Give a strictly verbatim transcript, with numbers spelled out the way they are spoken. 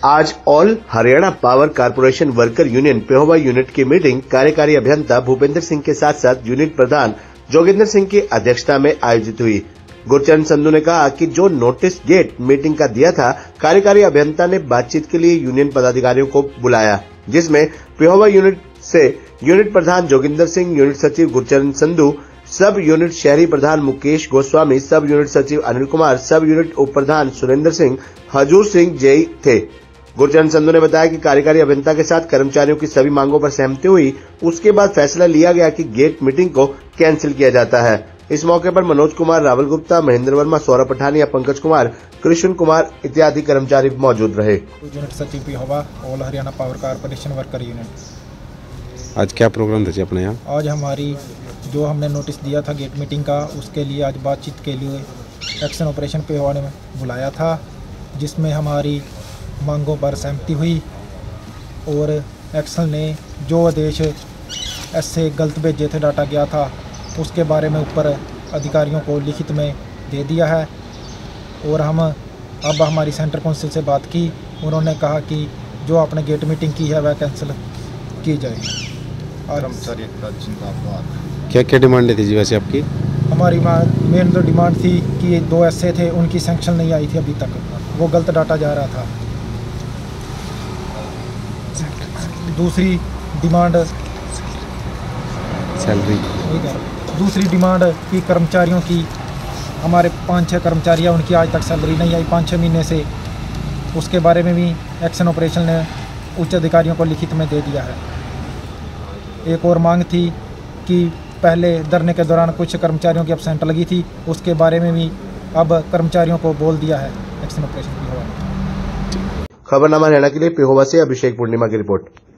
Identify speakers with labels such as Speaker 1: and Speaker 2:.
Speaker 1: आज all Haryana power corporation worker union Pehowa unit की meeting कार्यकारी अभियंता भूपेंद्र सिंह के साथ साथ यूनिट प्रधान जोगिंदर सिंह की अध्यक्षता में आयोजित हुई। गुरचरण संधू ने कहा कि जो नोटिस गेट मीटिंग का दिया था, कार्यकारी अभियंता ने बातचीत के लिए यूनियन पदाधिकारियों को बुलाया, जिसमें पेहोवा यूनिट से यूनिट प्रधान जोगिंदर सिंह, यूनिट सचिव गुरचरण संधू, सब यूनिट शहरी प्रधान मुकेश गोस्वामी, सब यूनिट सचिव अनिल कुमार, सब यूनिट उप प्रधान सुरेंद्र सिंह, हजूर सिंह जेई थे। गुरचरण संधू ने बताया कि कार्यकारी अभियंता के साथ कर्मचारियों की सभी मांगों पर सहमति हुई। उसके बाद फैसला लिया गया कि गेट मीटिंग को कैंसिल किया जाता है। इस मौके पर मनोज कुमार, रावल गुप्ता, महेंद्र वर्मा, सौरभ पठानिया, पंकज कुमार, कृष्ण कुमार इत्यादि कर्मचारी मौजूद रहे।
Speaker 2: यूनिट सचिव Pehowa, all Haryana power corporation worker unit.
Speaker 3: आज क्या प्रोग्राम था जी अपने यहाँ?
Speaker 2: आज हमारी जो हमने नोटिस दिया था गेट मीटिंग का, उसके लिए आज बातचीत के लिए एक्शन ऑपरेशन पेहोवा ने बुलाया था, जिसमें हमारी मांगों पर सहमति हुई और एक्शन ने जो आदेश ऐसे गलत भेजे थे, डाटा गया था, उसके बारे में ऊपर अधिकारियों को लिखित में दे दिया है। और हम अब हमारी सेंटर काउंसिल से बात की, उन्होंने कहा कि जो आपने गेट मीटिंग की है वह कैंसिल की जाए। और
Speaker 3: क्या क्या डिमांड थी जी वैसे आपकी?
Speaker 2: हमारी मेन जो डिमांड थी कि दो ऐसे थे, उनकी सैंक्शन नहीं आई थी अभी तक, वो गलत डाटा जा रहा था। दूसरी डिमांड
Speaker 3: सैलरी,
Speaker 2: दूसरी डिमांड की कर्मचारियों की, हमारे पाँच छः कर्मचारी हैं, उनकी आज तक सैलरी नहीं आई पाँच छः महीने से। उसके बारे में भी एक्शन ऑपरेशन ने उच्च अधिकारियों को लिखित में दे दिया है। एक और मांग थी कि पहले धरने के दौरान कुछ कर्मचारियों की एब्सेंट लगी थी, उसके बारे में भी अब कर्मचारियों को बोल दिया है एक्शन ऑपरेशन पेहोवा ने।
Speaker 1: खबरनामा हरियाणा के लिए पेहोवा से अभिषेक पूर्णिमा की रिपोर्ट।